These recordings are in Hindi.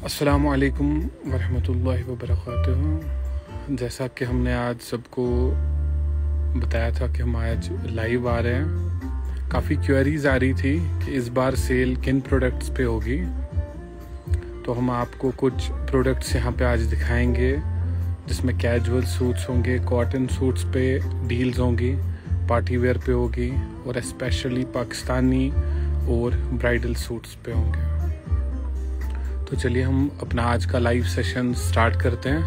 अस्सलामु अलैकुम वरहमतुल्लाहि वबरकातुहू। जैसा कि हमने आज सबको बताया था कि हम आज लाइव आ रहे हैं, काफ़ी क्वेरीज आ रही थी कि इस बार सेल किन प्रोडक्ट्स पे होगी। तो हम आपको कुछ प्रोडक्ट्स यहाँ पे आज दिखाएंगे जिसमें कैजुअल सूट्स होंगे, कॉटन सूट्स पे डील्स होंगी, पार्टी वेयर पे होगी और स्पेशली पाकिस्तानी और ब्राइडल सूट्स पे होंगे। तो चलिए हम अपना आज का लाइव सेशन स्टार्ट करते हैं।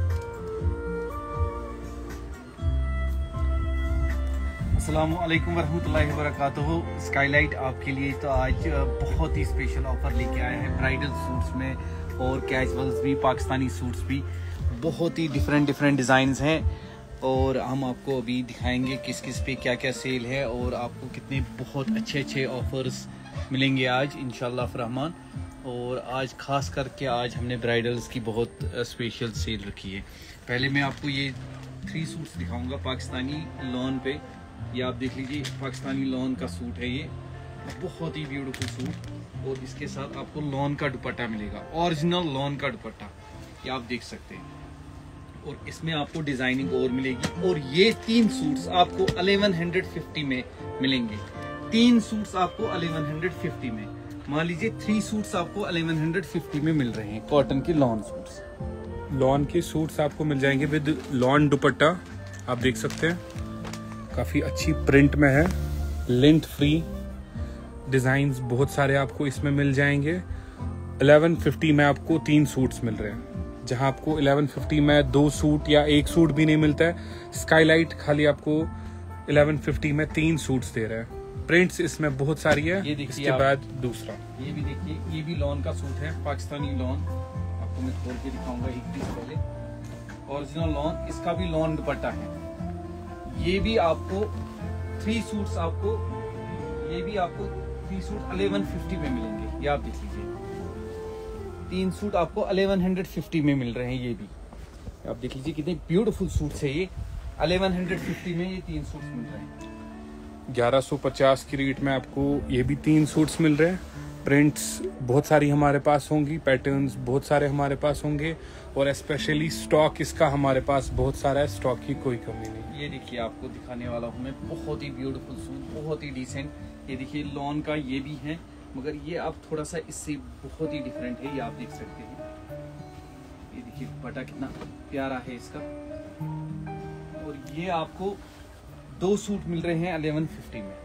अस्सलामु अलैकुम वरहमतुल्लाहि वबरकातुहू। स्काईलाइट आपके लिए तो आज बहुत ही स्पेशल ऑफर लेके आए हैं ब्राइडल सूट्स में और कैजुअल्स भी, पाकिस्तानी सूट्स भी। बहुत ही डिफरेंट डिज़ाइंस हैं और हम आपको अभी दिखाएंगे किस किस पे क्या क्या सेल है और आपको कितने बहुत अच्छे ऑफर्स मिलेंगे आज इंशाल्लाह रहमान। और आज खास करके आज हमने ब्राइडल्स की बहुत स्पेशल सेल रखी है। पहले मैं आपको ये 3 सूट्स दिखाऊंगा पाकिस्तानी लॉन पे। ये आप देख लीजिए, पाकिस्तानी लॉन का सूट है ये, बहुत ही ब्यूटीफुल सूट। और इसके साथ आपको लॉन का दुपट्टा मिलेगा, ओरिजिनल लॉन का दुपट्टा, ये आप देख सकते हैं। और इसमें आपको डिजाइनिंग और मिलेगी। और ये 3 सूट्स आपको 1150 में मिलेंगे। 3 सूट्स आपको 1150 में, मान लीजिए 3 सूट्स आपको 1150 में मिल रहे हैं। कॉटन के लॉन सूट्स, लॉन के सूट्स आपको मिल जाएंगे विद लॉन दुपट्टा। आप देख सकते हैं काफ़ी अच्छी प्रिंट में है, लिंट फ्री डिज़ाइंस बहुत सारे आपको इसमें मिल जाएंगे। 1150 में आपको 3 सूट्स मिल रहे हैं, जहां आपको 1150 में 2 सूट या 1 सूट भी नहीं मिलता है। स्काईलाइट खाली आपको 1150 में 3 सूट्स दे रहा है। प्रिंट्स इसमें बहुत सारी है। ये इसके बाद दूसरा ये भी देखिए, ये भी लॉन का सूट है, पाकिस्तानी लॉन। आपको मैं खोल के दिखाऊंगा एक पीस पहले। ओरिजिनल लॉन, इसका भी लॉन दुपट्टा है। ये भी आपको 3 सूट्स आपको, ये भी आपको 3 सूट 1150 में मिलेंगे। ये आप देख लीजिए, 3 सूट आपको 1150 में मिल रहे हैं। ये भी आप देख लीजिए कितने ब्यूटीफुल सूट्स है ये। 1150 में ये 3 सूट्स मिल रहे हैं। 1150 की रेट में आपको ये भी 3 सूट्स मिल रहे हैं। प्रिंट्स बहुत सारी हमारे पास होंगी, पैटर्न्स बहुत सारे हमारे पास होंगे और स्पेशली स्टॉक इसका हमारे पास बहुत सारा है। स्टॉक की कोई कमी नहीं। ये देखिए, आपको दिखाने वाला हूँ मैं, बहुत ही ब्यूटीफुल सूट, बहुत ही डिसेंट। ये देखिए लॉन का ये भी है, मगर ये आप थोड़ा सा इससे बहुत ही डिफरेंट है। ये आप देख सकते हैं। ये देखिए दुपट्टा कितना प्यारा है इसका। और ये आपको 2 सूट मिल रहे हैं 1150 में।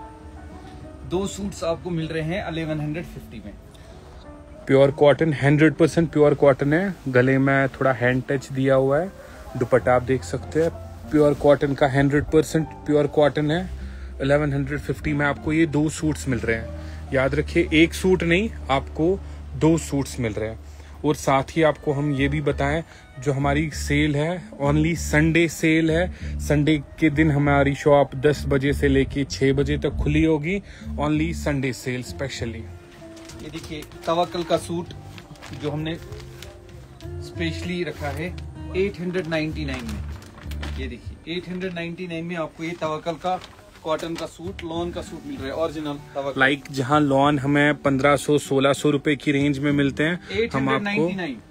2 सूट्स आपको मिल रहे हैं 1150 में। प्योर कॉटन, 100% प्योर कॉटन है। गले में थोड़ा हैंड टच दिया हुआ है। दुपट्टा आप देख सकते हैं, प्योर कॉटन का 100% प्योर कॉटन है। 1150 में आपको ये 2 सूट्स मिल रहे हैं। याद रखिए, 1 सूट नहीं, आपको 2 सूट्स मिल रहे हैं। और साथ ही आपको हम ये भी बताएं, जो हमारी सेल है ओनली संडे सेल है। संडे के दिन हमारी शॉप 10 बजे से लेके 6 बजे तक खुली होगी। Only Sunday sale specially. ये देखिए तवक्कल का सूट जो हमने स्पेशली रखा है 899 में। ये देखिए 899 में आपको ये तवक्कल का कॉटन का सूट, लॉन का सूट मिल रहा है, ओरिजिनल तवक्कल। लाइक जहां लॉन हमें 1500-1600 रुपए की रेंज में मिलते हैं, हम आपको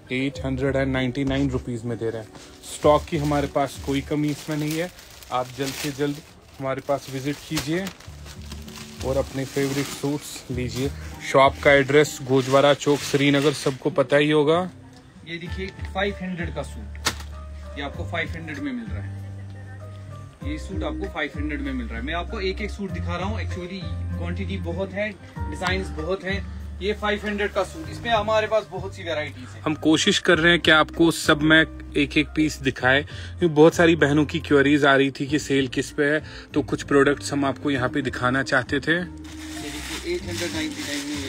899 रुपीज में दे रहे हैं। स्टॉक की हमारे पास कोई कमी इसमें नहीं है। आप जल्द से जल्द हमारे पास विजिट कीजिए और अपने फेवरेट सूट्स लीजिए। शॉप का एड्रेस गोजवारा चौक, श्रीनगर, सबको पता ही होगा। ये देखिए 500 का सूट, ये आपको 500 में मिल रहा है। ये सूट आपको 500 में मिल रहा है। मैं आपको एक सूट दिखा रहा हूँ, एक्चुअली क्वांटिटी बहुत है, डिजाइन्स बहुत हैं। ये 500 का सूट, इसमें हमारे पास बहुत सी वैरायटीज हैं। हम कोशिश कर रहे हैं कि आपको सब में एक पीस दिखाए, क्योंकि बहुत सारी बहनों की क्वेरीज आ रही थी कि सेल किस पे है, तो कुछ प्रोडक्ट्स हम आपको यहाँ पे दिखाना चाहते थे। ये देखिए 899 में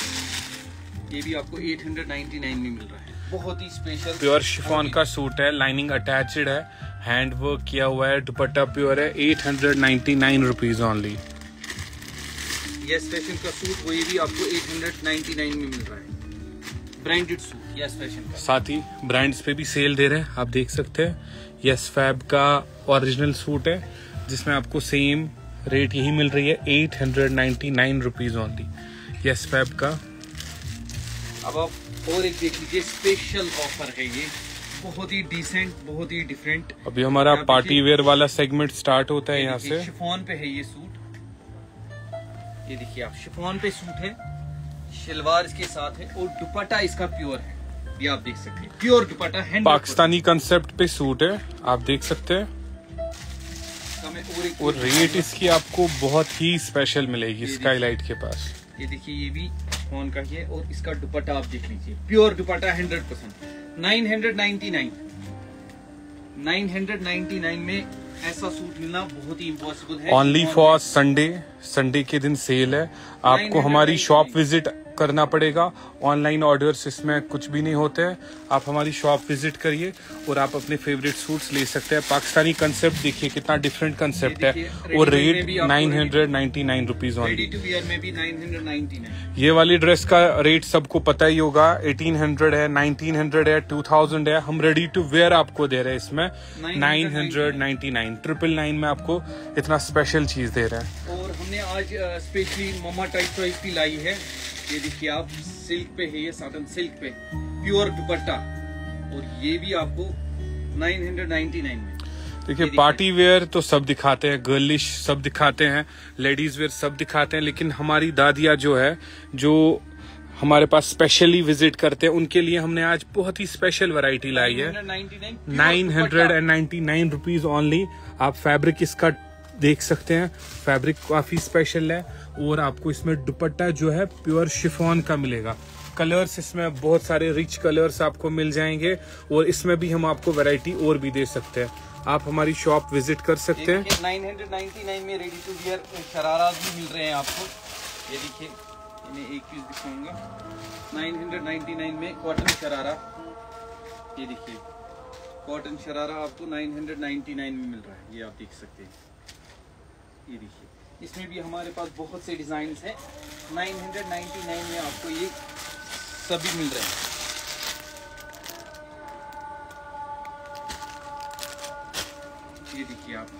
ये भी आपको 899 में मिल रहा है। बहुत ही स्पेशल प्योर शिफॉन का सूट है, लाइनिंग अटैच्ड है, हैंड वर्क किया हुआ है, दुपट्टा प्योर है। 899 रुपीज ओनली। ये स्पेशल का सूट वही भी आपको 899 में मिल रहा है। ब्रांडेड सूट यस फैशन का। साथ ही ब्रांड्स पे भी सेल दे रहे हैं, आप देख सकते हैं। यस फैब का ओरिजिनल सूट है, जिसमें आपको सेम रेट यही मिल रही है 899 रुपीज ओनली। यस फैब का। अब आप और एक देख लीजिए स्पेशल ऑफर है ये, बहुत ही डिसेंट, बहुत ही डिफरेंट। अभी हमारा पार्टी वेयर वाला सेगमेंट स्टार्ट होता है यहाँ से। शिफॉन पे है ये सूट, ये देखिए आप, शिफॉन पे सूट है, शलवार इसके साथ है और दुपट्टा इसका प्योर है, ये आप देख सकते हैं, प्योर दुपट्टा है, पाकिस्तानी कंसेप्ट पे सूट है, आप देख सकते हैं। और रेट इसकी आपको बहुत ही स्पेशल मिलेगी स्काईलाइट के पास। ये देखिए ये भी शिफॉन का ही है और इसका दुपट्टा आप देख लीजिए, प्योर दुपट्टा 100%। 999 में ऐसा सूट मिलना बहुत ही इम्पॉसिबल है। ओनली फॉर संडे के दिन सेल है, आपको हमारी शॉप विजिट करना पड़ेगा। ऑनलाइन ऑर्डर्स इसमें कुछ भी नहीं होते हैं, आप हमारी शॉप विजिट करिए और आप अपने फेवरेट सूट्स ले सकते हैं। पाकिस्तानी कंसेप्ट देखिए कितना डिफरेंट कंसेप्ट है और रेट 999 रुपीज ओनली। ये वाली ड्रेस का रेट सबको पता ही होगा, 1800 है, 1900 है, 2000 है। हम रेडी टू वेयर आपको दे रहे हैं इसमें 999, 999 में आपको इतना स्पेशल चीज दे रहे हैं। और हमने आज स्पेशली मम्मा टाइप चॉइस भी लाई है, ये देखिए आप, सिल्क पे है ये, साटन सिल्क पे प्योर दुपट्टा, और ये भी आपको 999 में। देखिए पार्टी वेयर तो सब दिखाते हैं, गर्लिश सब दिखाते हैं, लेडीज वेयर सब दिखाते हैं, लेकिन हमारी दादियाँ जो है, जो हमारे पास स्पेशली विजिट करते हैं, उनके लिए हमने आज बहुत ही स्पेशल वैरायटी लाई है। 999 रुपीज ओनली। आप फैब्रिक इसका देख सकते हैं, फैब्रिक काफी स्पेशल है और आपको इसमें दुपट्टा जो है प्योर शिफॉन का मिलेगा। कलर्स इसमें बहुत सारे रिच कलर्स आपको मिल जाएंगे और इसमें भी हम आपको वैरायटी और भी दे सकते हैं। आप हमारी शॉप विजिट कर सकते हैं। 999 में रेडी टू वियर शरारा भी मिल रहे हैं आपको, ये देखिए, मैं एक पीस दिखाऊंगा। 999 में कॉटन शरारा, ये देखिए कॉटन शरारा आपको 999 में मिल रहा है, ये आप देख सकते हैं। ये देखिए इसमें भी हमारे पास बहुत से डिजाइन हैं। 999 में आपको ये सभी मिल रहे हैं। ये देखिए आप,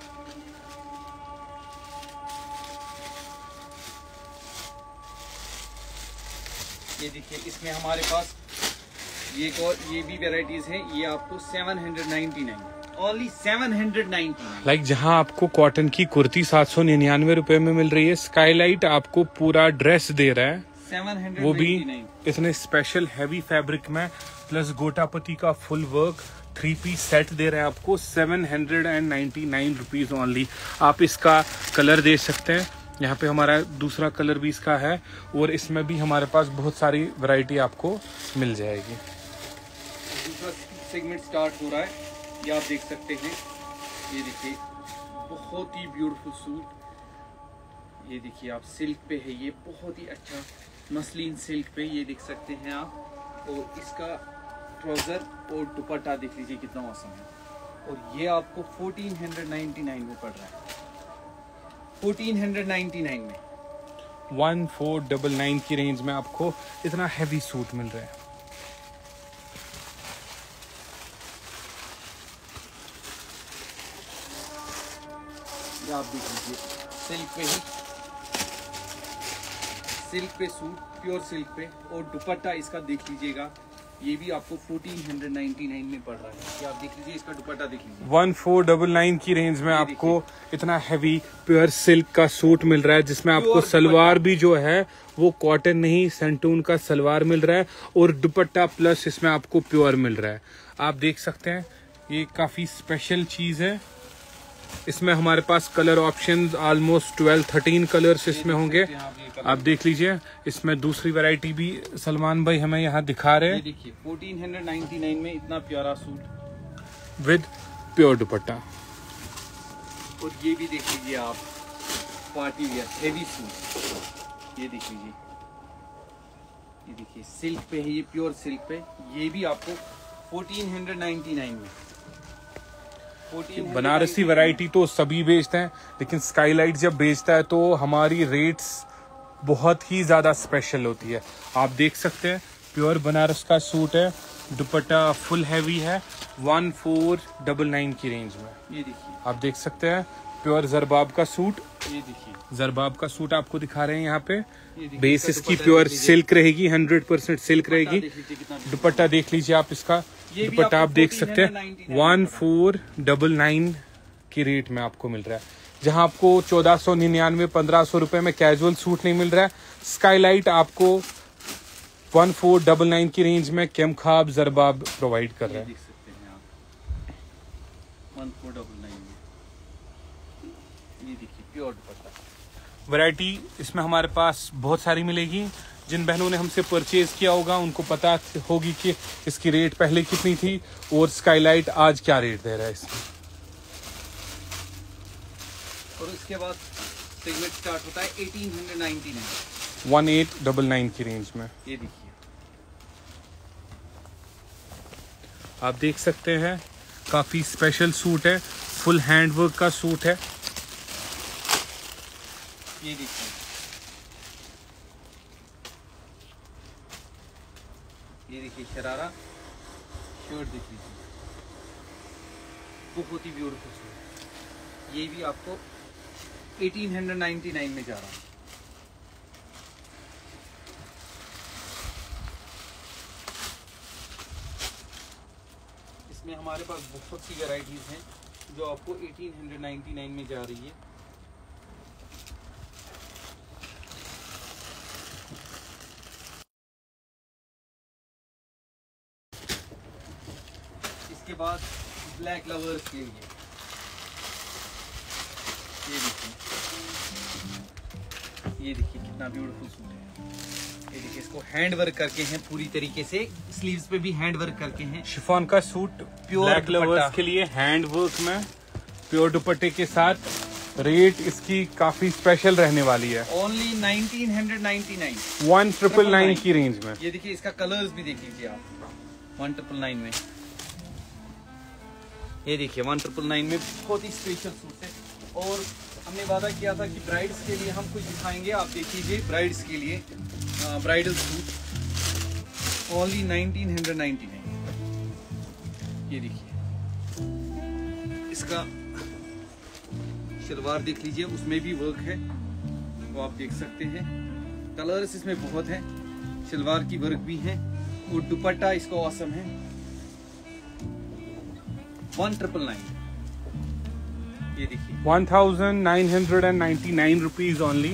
ये देखिए इसमें हमारे पास ये भी वेराइटीज हैं, ये आपको 799, ओनली 799। लाइक जहां आपको कॉटन की कुर्ती 799 रुपए में मिल रही है, स्काईलाइट आपको पूरा ड्रेस दे रहा है, 799, वो भी इतने स्पेशल हैवी फैब्रिक में, प्लस गोटापति का फुल वर्क 3 पीस सेट दे रहे हैं आपको 799 रुपीज ओनली। आप इसका कलर दे सकते हैं, यहाँ पे हमारा दूसरा कलर भी इसका है और इसमें भी हमारे पास बहुत सारी वैरायटी आपको मिल जाएगी। दूसरा सेगमेंट स्टार्ट हो रहा है, ये आप देख सकते हैं। ये देखिए बहुत ही ब्यूटीफुल सूट, ये देखिए आप, सिल्क पे है ये, बहुत ही अच्छा मसलिन सिल्क पे, ये देख सकते हैं आप। और इसका ट्राउजर और दुपट्टा देख लीजिए कितना औसम है, और ये आपको 1499 में पड़ रहा है, 1499 में। 1499 की रेंज में आपको इतना हैवी सूट मिल रहा है। आप देख लीजिए सिल्क पे ही, सिल्क पे सूट, प्योर सिल्क पे, और दुपट्टा इसका देख लीजिएगा, ये भी आपको 1499 में पड़ रहा है। ये आप देख लीजिए, इसका दुपट्टा देख लीजिए। 1499 की रेंज में आपको इतना हैवी प्योर सिल्क का सूट मिल रहा है, जिसमें आपको सलवार भी जो है वो कॉटन नहीं, सेंटून का सलवार मिल रहा है और दुपट्टा प्लस इसमें आपको प्योर मिल रहा है। आप देख सकते हैं ये काफी स्पेशल चीज है। इसमें हमारे पास कलर ऑप्शंस ऑलमोस्ट 12-13 कलर्स इसमें होंगे, आप देख लीजिए। इसमें दूसरी वैरायटी भी सलमान भाई हमें यहाँ दिखा रहे हैं। देखिए 1499 में इतना प्यारा सूट विद प्योर दुपट्टा, और ये भी देख लीजिए आप, पार्टी वियर हेवी सूट, ये देख लीजिए, ये देखिए सिल्क पे है ये, प्योर सिल्क पे, ये भी आपको 1499 में। बनारसी वैरायटी तो सभी बेचते हैं, लेकिन स्काईलाइट जब बेचता है तो हमारी रेट्स बहुत ही ज्यादा स्पेशल होती है। आप देख सकते हैं प्योर बनारस का सूट है, दुपट्टा फुल हैवी है, 1499 की रेंज में। ये देखिए आप देख सकते हैं प्योर जरबाब का सूट। ये देखिए जरबाब का सूट आपको दिखा रहे हैं यहाँ पे। देखिए, बेस इसकी प्योर सिल्क रहेगी, 100% सिल्क रहेगी। दुपट्टा देख लीजिए आप, इसका दुपट्टा आप देख सकते हैं 1499 की रेट में आपको मिल रहा है। जहां आपको 1499 1500 रुपए में कैजुअल सूट नहीं मिल रहा है, स्काईलाइट आपको 1499 की रेंज में केमखाब जरबाब प्रोवाइड कर रहा है। देख सकते हैं आप 1499 में। ये देखिए प्योर दुपट्टा। वैरायटी इसमें हमारे पास बहुत सारी मिलेगी। जिन बहनों ने हमसे परचेज किया होगा उनको पता होगी कि इसकी रेट पहले कितनी थी और स्काईलाइट आज क्या रेट दे रहा है इसमें। और उसके बाद सेगमेंट स्टार्ट होता है 1899 1899 की रेंज में। ये देखिए आप देख सकते हैं काफी स्पेशल सूट है, फुल हैंडवर्क का सूट है। ये देखिए शरारा शर्ट देख लीजिए, बहुत ही ब्यूटीफुल सूट। ये भी आपको 1899 में जा रहा है। इसमें हमारे पास बहुत सी वैरायटीज हैं जो आपको 1899 में जा रही है। इसके बाद ब्लैक लवर्स के लिए ये देखिए कितना ब्यूटीफुल सूट है। ये देखिए इसको हैंड वर्क करके हैं पूरी तरीके से, स्लीव्स पे भी हैंड वर्क करके हैं। शिफॉन का सूट प्योर ब्लैक लवर्स के लिए हैंड वर्क में प्योर दुपट्टे के साथ। रेट इसकी काफी स्पेशल रहने वाली है, ओनली 1999 1999 की रेंज में। ये देखिए इसका कलर्स भी देख लीजिए आप 1999 में। ये देखिए 1999 में बहुत ही स्पेशल सूट है। और हमने वादा किया था कि ब्राइड्स के लिए हम कुछ दिखाएंगे। आप देख लीजिए ब्राइड्स के लिए ब्राइडल सूट ओनली 1999। ये देखिए इसका शलवार देख लीजिए, उसमें भी वर्क है, वो आप देख सकते हैं। कलर्स इसमें बहुत है, शलवार की वर्क भी है और दुपट्टा इसका ऑसम है। 1999। ये देखिए 1999 रुपीज ओनली।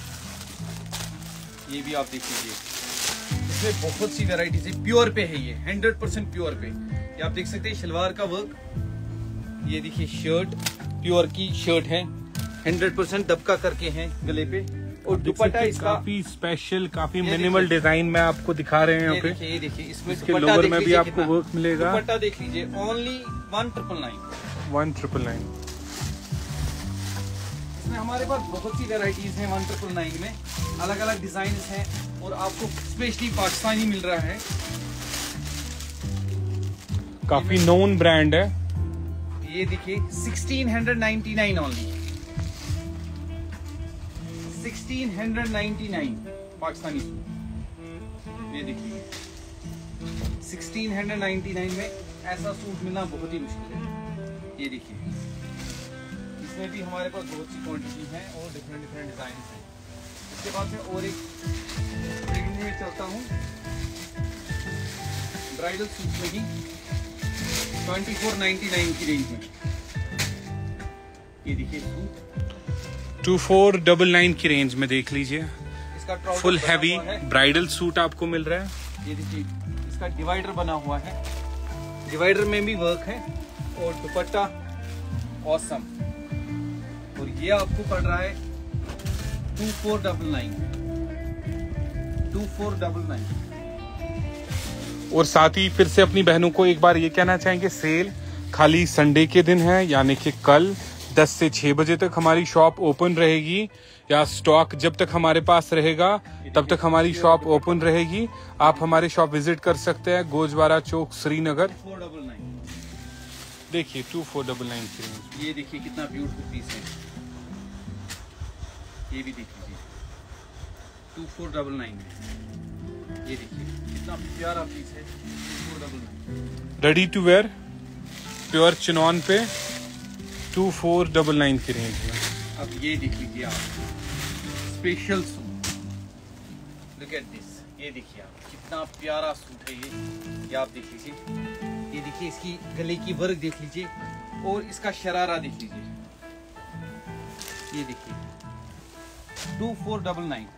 ये भी आप देख लीजिए, इसमें बहुत सी वैरायटीज है। प्योर पे है ये, 100% प्योर पे। ये आप देख सकते हैं शलवार का वर्क। ये देखिए शर्ट प्योर की शर्ट है, 100% दबका करके हैं गले पे। और दुपट्टा इसका काफी स्पेशल, काफी मिनिमल डिजाइन में आपको दिखा रहे हैं यहाँ पे। ये देखिए इसमें इसके लोअर में भी आपको वर्क मिलेगा। दुपट्टा देख लीजिए ओनली 1999। 1999। इसमें हमारे पास बहुत सी वैरायटीज हैं 1999 में, अलग अलग डिजाइन हैं और आपको स्पेशली पाकिस्तानी मिल रहा है। काफी नोन ब्रांड है। ये देखिए 1699 ओनली, 1699 पाकिस्तानी सूट। ये देखिए 1699 में ऐसा सूट मिलना बहुत ही मुश्किल है। ये देखिए इसमें भी हमारे पास बहुत सी क्वांटिटी है और डिफरेंट डिजाइन है। इसके बाद मैं और एक में चलता हूँ ब्राइडल सूट में ही 2499 की रेंज में। ये देखिए सूट 2499 की रेंज में देख लीजिए। इसका फुल हैवी ब्राइडल सूट आपको मिल रहा है। ये देखिए इसका डिवाइडर बना हुआ है, डिवाइडर में भी वर्क है और दुपट्टा ऑसम। और ये आपको पड़ रहा है 2499। और साथ ही फिर से अपनी बहनों को एक बार ये कहना चाहेंगे, सेल खाली संडे के दिन है, यानी कि कल 10 से 6 बजे तक हमारी शॉप ओपन रहेगी, या स्टॉक जब तक हमारे पास रहेगा तब तक हमारी शॉप ओपन रहेगी। आप हमारे शॉप विजिट कर सकते हैं, गोजवारा चौक, श्रीनगर। 499 देखिए 2499 की रेंज। ये देखिए कितना ब्यूटीफुल पीस है, ये भी देख लीजिए 2499 में। ये देखिए कितना प्यारा पीस है, 2499। Ready to wear pure chinon पे 2499 की रेंज में। अब ये देख लीजिए आप, special suit, look at this. ये देखिए आप, कितना प्यारा सूट है ये आप देख लीजिए। ये देखिए, इसकी गले की वर्क देख लीजिए और इसका शरारा देख लीजिए। ये देखिए 2499,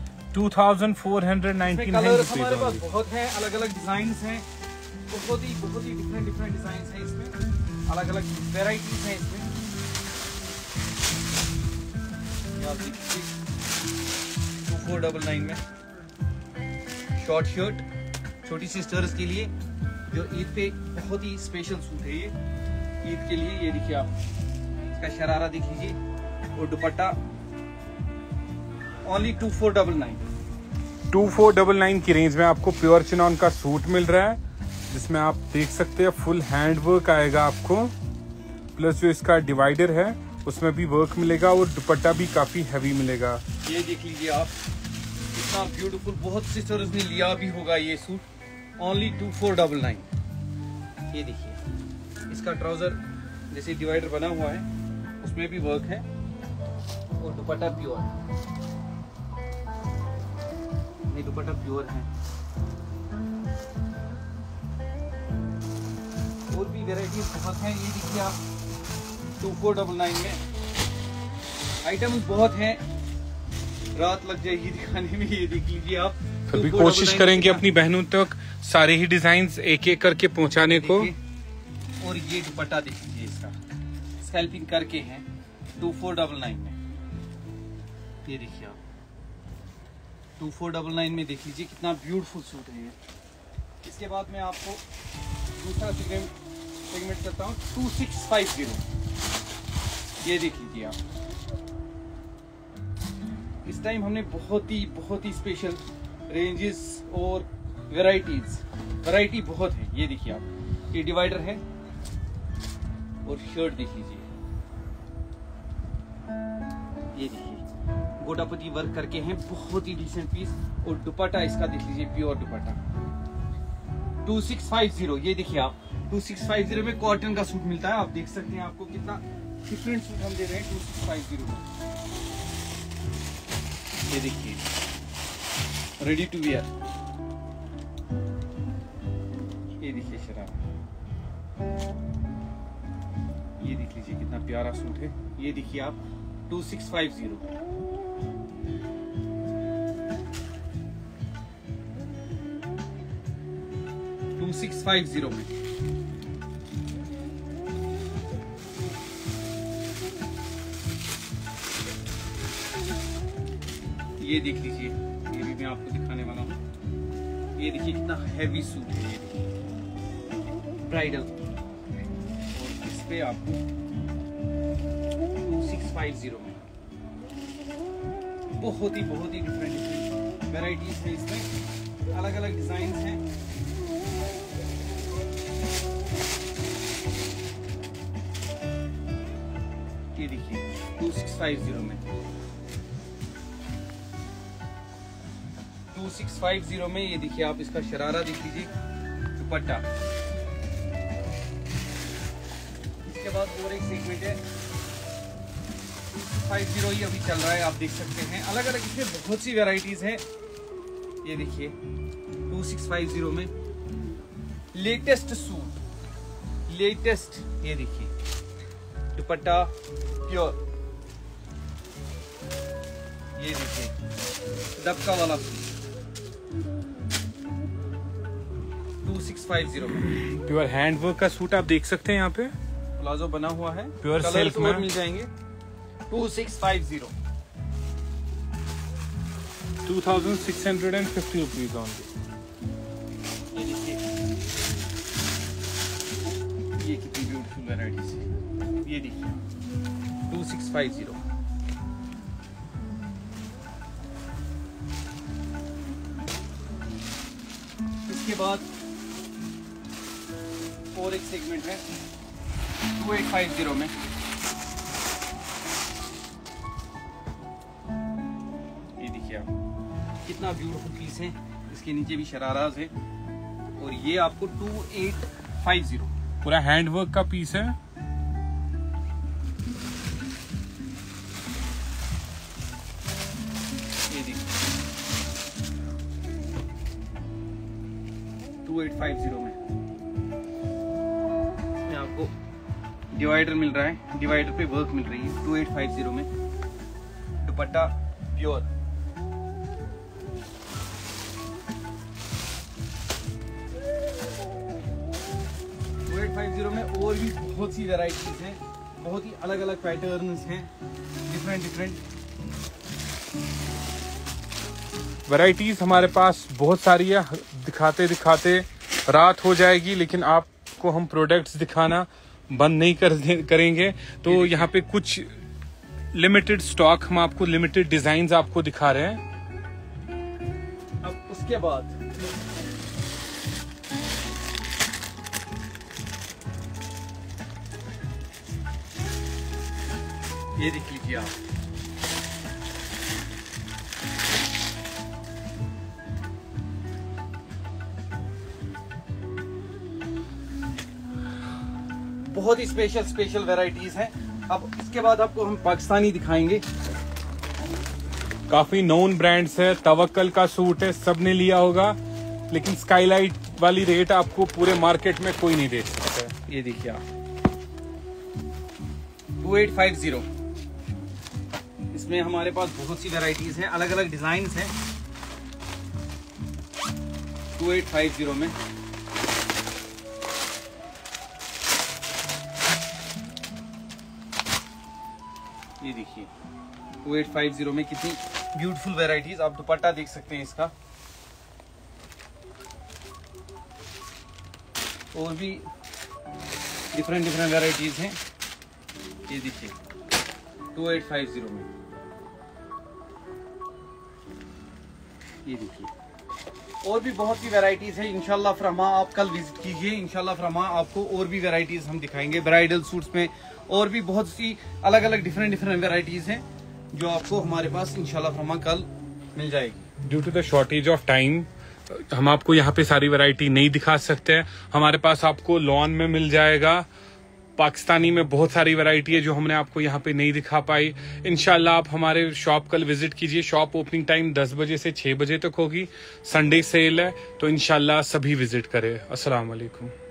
2499 कलर हमारे पास बहुत हैं, अलग अलग डिजाइन हैं, बहुत ही डिफरेंट डिजाइन हैं इसमें, अलग अलग वेराइटीज हैं इसमें। आप देखिए 2499 में शॉर्ट शर्ट छोटी सिस्टर्स के लिए, जो ईद पे बहुत ही स्पेशल सूट है ये ईद के लिए। ये देखिए आप, इसका शरारा देख लीजिए और दुपट्टा ओनली 2499 की रेंज में आपको प्योर चिनॉन का सूट मिल रहा है, जिसमें आप देख सकते हैं फुल हैंड वर्क आएगा आपको, प्लस जो इसका डिवाइडर है उसमें भी वर्क मिलेगा और दुपट्टा भी काफी हैवी मिलेगा। ये देख लीजिए आप, इतना ब्यूटीफुल, बहुत सिस्टर्स ने लिया भी होगा ये सूट, ओनली 2499। ये देखिए, इसका ट्राउजर जैसे डिवाइडर बना हुआ है उसमें भी वर्क है और दुपट्टा प्योर है, नहीं दुपट्टा प्योर है। और भी वेराइटीज बहुत हैं। ये देखिए आप 2499 में आइटम्स बहुत हैं, रात लग जाएगी दिखाने में। ये देख लीजिए आप, फिर भी कोशिश करेंगे अपनी बहनों तक सारे ही डिजाइन एक एक करके पहुंचाने को। और ये दुपट्टा देख लीजिए, इसका स्कैल्पिंग करके है 2499 में। ये देखिए आप 2499 में देख लीजिए कितना ब्यूटीफुल सूट है ये। इसके बाद मैं आपको दूसरा सेगमेंट करता हूँ 2650। ये देख लीजिए आप, इस टाइम हमने बहुत ही स्पेशल रेंजेस और वैरायटी बहुत है। ये देखिए आप, ये डिवाइडर है और शर्ट देख लीजिए। ये देखिए गोटापति वर्क करके हैं, बहुत ही डिसेंट पीस। और दुपट्टा इसका देख लीजिए, प्योर दुपट्टा 2650। ये देखिए आप, 2650 में कॉटन का सूट मिलता है। आप देख सकते हैं, आपको कितना डिफरेंट सूट हम दे रहे हैं 2650 में। ये देखिए रेडी टू वियर। ये देखिए शरारा, ये देख लीजिए कितना प्यारा सूट है। ये देखिए आप 2650। में ये देख लीजिए, ये भी मैं आपको दिखाने वाला हूँ। ये देखिए कितना हैवी सूट है, ये देखिए ब्राइडल। और इस पे आपको 2650 में बहुत ही डिफरेंट वैराइटीज है इसमें, अलग अलग डिजाइन हैं। ये देखिए 2650 में 2650 में। ये देखिए आप, इसका शरारा देख लीजिए, दुपट्टा। इसके बाद और एक सेगमेंट है 2650, ही अभी चल रहा है, आप देख सकते हैं। अलग अलग इसमें बहुत सी वैरायटीज हैं। ये देखिए 2650 में लेटेस्ट सूट, लेटेस्ट। ये देखिए दुपट्टा प्योर। ये देखिए दबका वाला सूट 2650 में। प्योर हैंडवर्क का सूट आप देख सकते हैं, यहाँ पे प्लाजो बना हुआ है, प्योर सिल्क में मिल जाएंगे 2650। 2650 रुपीज ओनली। ये देखिए, ये कितनी ब्यूटीफुल वैराइटीज है। ये देखिए 2650। इसके बाद और एक सेगमेंट है 2850 में। ये देखिए आप, कितना ब्यूटीफुल पीस है। इसके नीचे भी शराराज है और ये आपको 2850। पूरा हैंडवर्क का पीस है। 2850 में। इसमें आपको डिवाइडर मिल रहा है, डिवाइडर पे वर्क मिल रही है 2850 में। दुपट्टा प्योर। में और भी बहुत सी वैरायटीज हैं, बहुत ही अलग अलग पैटर्न्स हैं, डिफरेंट वैरायटीज हमारे पास बहुत सारी है। दिखाते दिखाते रात हो जाएगी, लेकिन आपको हम प्रोडक्ट्स दिखाना बंद नहीं करेंगे। तो यहाँ पे कुछ लिमिटेड स्टॉक, हम आपको लिमिटेड डिजाइन्स आपको दिखा रहे हैं। अब उसके बाद ये देख लीजिए आप, बहुत ही स्पेशल वैरायटीज हैं। अब इसके बाद आपको हम पाकिस्तानी दिखाएंगे। काफी नोन ब्रांड्स है, तवक्कल का सूट है, सबने लिया होगा, लेकिन स्काईलाइट वाली रेट आपको पूरे मार्केट में कोई नहीं दे सकता है। ये देखिए आप 2850। इसमें हमारे पास बहुत सी वैरायटीज हैं, अलग अलग डिजाइन हैं। 2850 में ये देखिए 2850 में कितनी ब्यूटीफुल वैरायटीज। आप दुपट्टा देख सकते हैं इसका, और भी डिफरेंट वैरायटीज हैं। ये देखिए 2850 में ये देखिए, और भी बहुत सी वैरायटीज है। इंशाल्लाह फ्रमा आप कल विजिट कीजिए, इंशाल्लाह फ्रमा आपको और भी वैरायटीज हम दिखाएंगे। ब्राइडल सूट्स में और भी बहुत सी अलग अलग डिफरेंट वैरायटीज हैं जो आपको हमारे पास इंशाल्लाह फ्रमा कल मिल जाएगी। Due to the shortage of time हम आपको यहाँ पे सारी वैरायटी नहीं दिखा सकते हैं। हमारे पास आपको लॉन में मिल जाएगा, पाकिस्तानी में बहुत सारी वैरायटी है जो हमने आपको यहाँ पे नहीं दिखा पाई। इंशाल्लाह आप हमारे शॉप कल विजिट कीजिए। शॉप ओपनिंग टाइम 10 बजे से 6 बजे तक होगी। संडे सेल है, तो इंशाल्लाह सभी विजिट करें। अस्सलाम वालेकुम।